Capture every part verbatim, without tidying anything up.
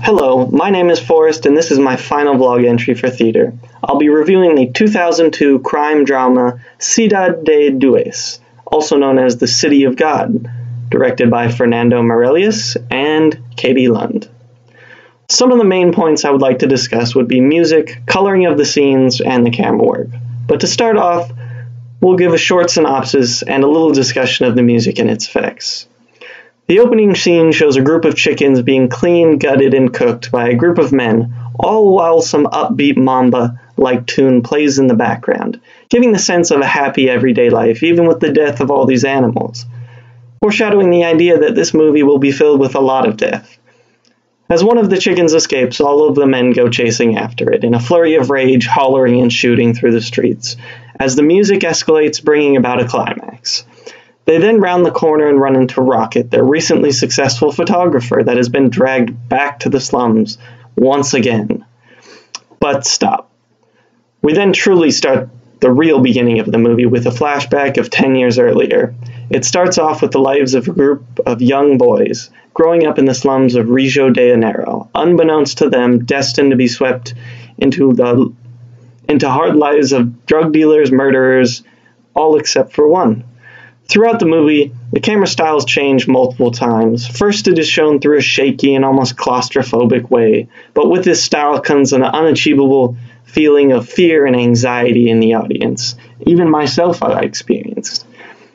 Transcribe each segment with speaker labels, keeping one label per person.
Speaker 1: Hello, my name is Forrest and this is my final vlog entry for theater. I'll be reviewing the two thousand two crime drama Ciudad de Dios, also known as The City of God, directed by Fernando Meirelles and Katie Lund. Some of the main points I would like to discuss would be music, coloring of the scenes, and the camera work. But to start off, we'll give a short synopsis and a little discussion of the music and its effects. The opening scene shows a group of chickens being cleaned, gutted, and cooked by a group of men, all while some upbeat mamba-like tune plays in the background, giving the sense of a happy everyday life, even with the death of all these animals, foreshadowing the idea that this movie will be filled with a lot of death. As one of the chickens escapes, all of the men go chasing after it, in a flurry of rage, hollering and shooting through the streets, as the music escalates, bringing about a climax. They then round the corner and run into Rocket, their recently successful photographer that has been dragged back to the slums once again. But stop. We then truly start the real beginning of the movie with a flashback of ten years earlier. It starts off with the lives of a group of young boys growing up in the slums of Rio de Janeiro, unbeknownst to them, destined to be swept into the into hard lives of drug dealers, murderers, all except for one. Throughout the movie, the camera styles change multiple times. First, it is shown through a shaky and almost claustrophobic way, but with this style comes an unachievable feeling of fear and anxiety in the audience. Even myself, I experienced.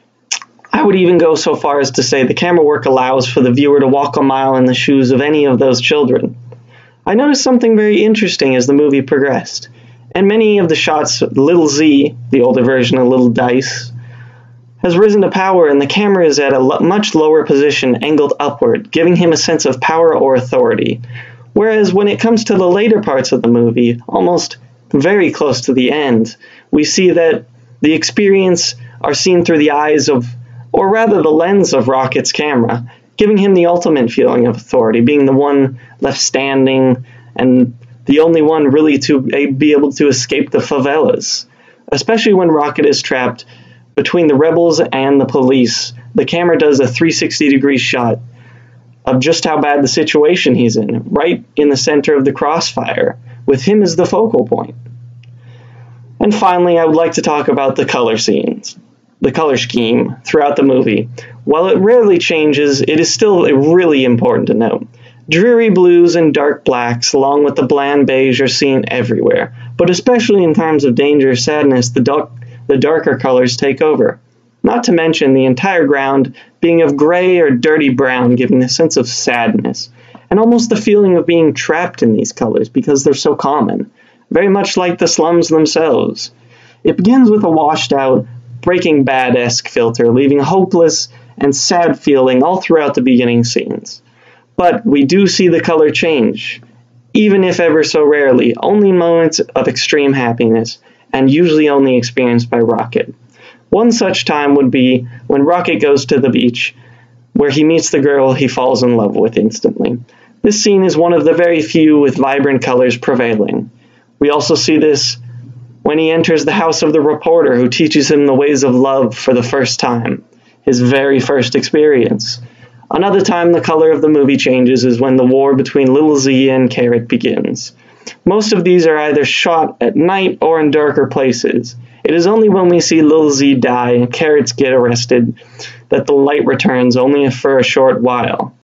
Speaker 1: I would even go so far as to say the camera work allows for the viewer to walk a mile in the shoes of any of those children. I noticed something very interesting as the movie progressed. In many of the shots, Little Z, the older version of Little Dice, has risen to power, and the camera is at a lo- much lower position, angled upward, giving him a sense of power or authority. Whereas when it comes to the later parts of the movie, almost very close to the end, we see that the experience are seen through the eyes of, or rather the lens of Rocket's camera, giving him the ultimate feeling of authority, being the one left standing and the only one really to be able to escape the favelas. Especially when Rocket is trapped between the rebels and the police, the camera does a three sixty degree shot of just how bad the situation he's in, right in the center of the crossfire, with him as the focal point. And finally, I would like to talk about the color scenes, the color scheme throughout the movie. While it rarely changes, it is still really important to note. Dreary blues and dark blacks, along with the bland beige, are seen everywhere, but especially in times of danger or sadness, the dark the darker colors take over. Not to mention the entire ground being of gray or dirty brown, giving a sense of sadness, and almost the feeling of being trapped in these colors because they're so common, very much like the slums themselves. It begins with a washed out, Breaking Bad-esque filter, leaving a hopeless and sad feeling all throughout the beginning scenes. But we do see the color change, even if ever so rarely, only in moments of extreme happiness, and usually only experienced by Rocket. One such time would be when Rocket goes to the beach, where he meets the girl he falls in love with instantly. This scene is one of the very few with vibrant colors prevailing. We also see this when he enters the house of the reporter who teaches him the ways of love for the first time, his very first experience. Another time the color of the movie changes is when the war between Little Z and Carrot begins. Most of these are either shot at night or in darker places. It is only when we see Lil Z die and Carrots get arrested that the light returns, only for a short while.